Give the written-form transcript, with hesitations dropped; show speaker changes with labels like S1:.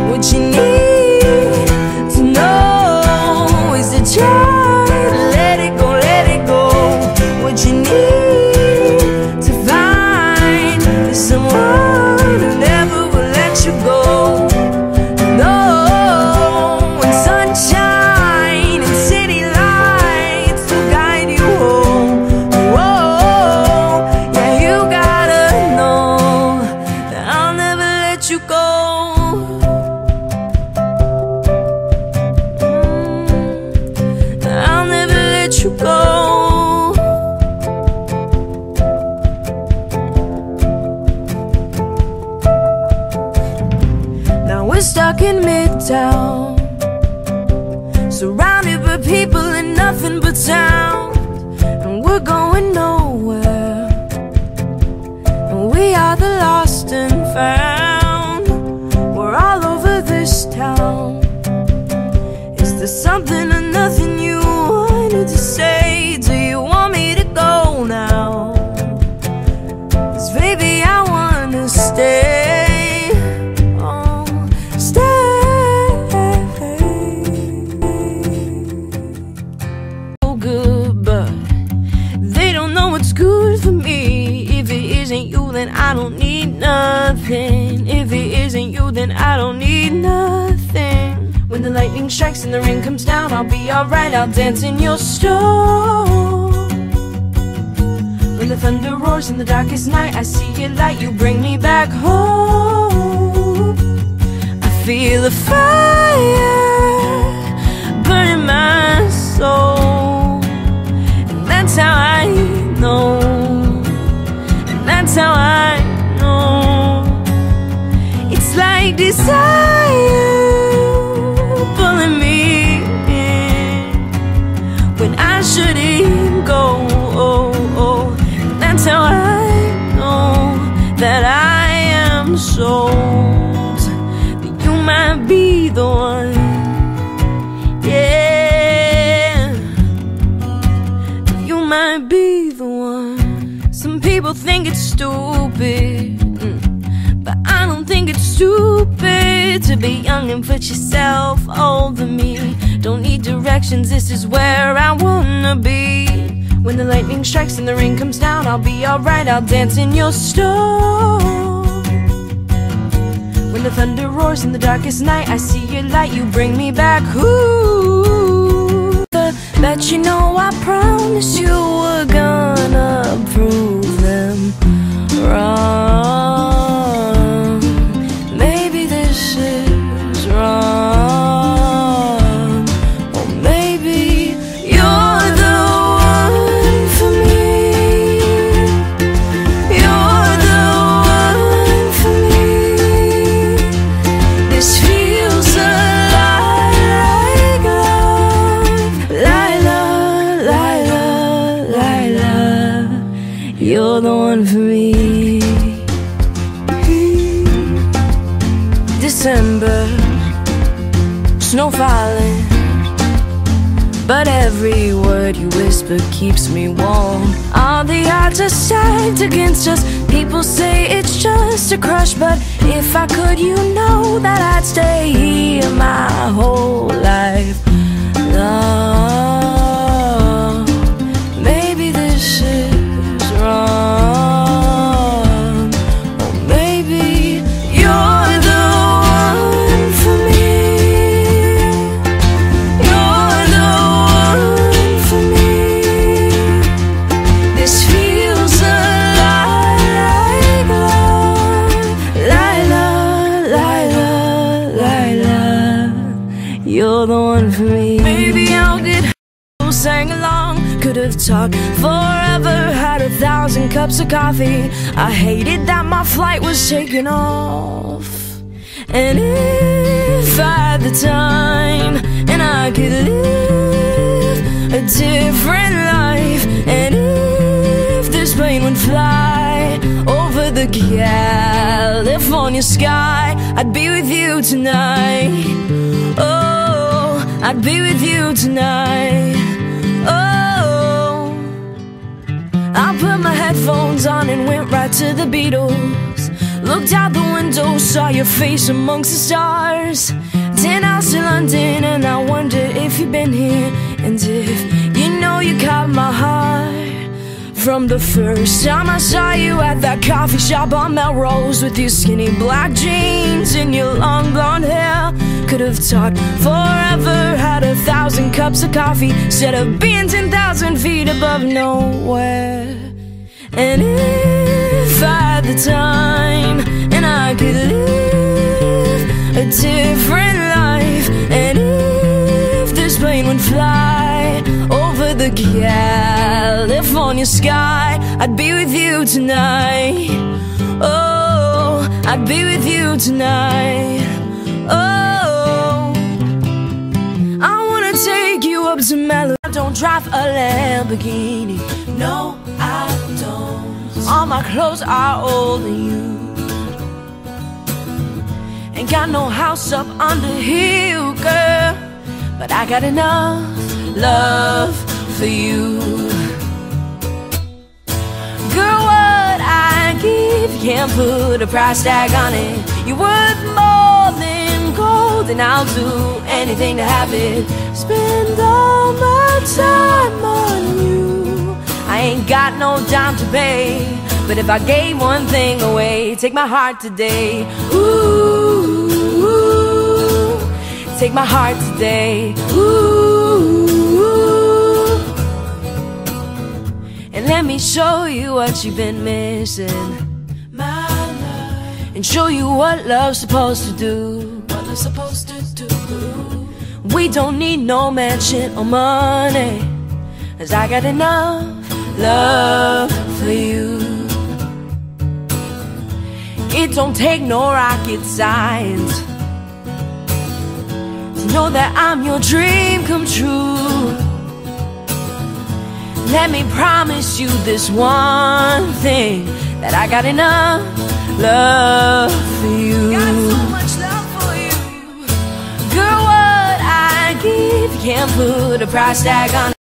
S1: What you need to know is to try to let it go, let it go. What you need to find is someone who never will let you go. No, and sunshine and city lights to guide you home. Whoa, yeah, you gotta know that I'll never let you go. I'll never let you go. Now we're stuck in Midtown, surrounded by people and nothing but sound, and we're going nowhere, and we are the lost and found. We're all over this town. Is there something or nothing you wanted to say? Do you want me to go now? 'Cause baby, I wanna stay. Oh, stay. Oh, good, but they don't know what's good for me. If it isn't you, then I don't need nothing. If it isn't you, then I don't need nothing. When the lightning strikes and the rain comes down, I'll be alright, I'll dance in your storm. When the thunder roars in the darkest night, I see your light, you bring me back home. I feel a fire burning my soul, and that's how I know, and that's how I know. It's like desire pulling me in when I shouldn't go. Oh, oh. That's how I know that I am sold, that you might be the one. Yeah, you might be the one. Some people think it's stupid, but I don't think it's stupid to be young and put yourself over me. Don't need directions, this is where I wanna be. When the lightning strikes and the rain comes down, I'll be alright, I'll dance in your storm. When the thunder roars in the darkest night, I see your light, you bring me back. Ooh, bet you know I promised you were gonna prove them wrong. Maybe this is wrong, or maybe you're the one for me. You're the one for me. This feels a lot like love. Lila, Lila, Lila, you're the one for me. December, snow falling, but every word you whisper keeps me warm. All the odds are stacked against us. People say it's just a crush, but if I could, you know that I'd stay here my whole life long. Maybe this is wrong, or maybe you're the one for me. You're the one for me. This feels a lot like love. Lila, Lila, Lila, you're the one for me. Maybe I'll get sang along, could have talked forever, had 1,000 cups of coffee. I hated that my flight was taking off, and if I had the time and I could live a different life, and if this plane would fly over the California sky, I'd be with you tonight. Oh, I'd be with you tonight. Oh, I put my headphones on and went right to the Beatles. Looked out the window, saw your face amongst the stars. 10 hours to London, and I wondered if you'd been here, and if you know you caught my heart. From the first time I saw you at that coffee shop on Melrose, with your skinny black jeans and your long blonde hair. Could have talked forever, had 1,000 cups of coffee, instead of being 10,000 feet above nowhere. And if I had the time, and I could live a different life, and if this plane would fly over the California sky, I'd be with you tonight. Oh, I'd be with you tonight. Oh, I wanna take you up to Malibu. I don't drive a Lamborghini, no, I don't. All my clothes are older than you. Ain't got no house up on the hill, girl, but I got enough love for you. Girl, what I give, you can't put a price tag on it. You're worth more than gold, and I'll do anything to have it. Spend all my time on you. I ain't got no dime to pay, but if I gave one thing away, take my heart today. Ooh, take my heart today. Ooh, and let me show you what you've been missing, my love, and show you what love's supposed to do. What love's supposed to do. We don't need no mansion or money, 'cause I got enough love for you. It don't take no rocket science to know that I'm your dream come true. Let me promise you this one thing, that I got enough love for you. Got so much love for you. Girl, what I give, you can't put a price tag on it.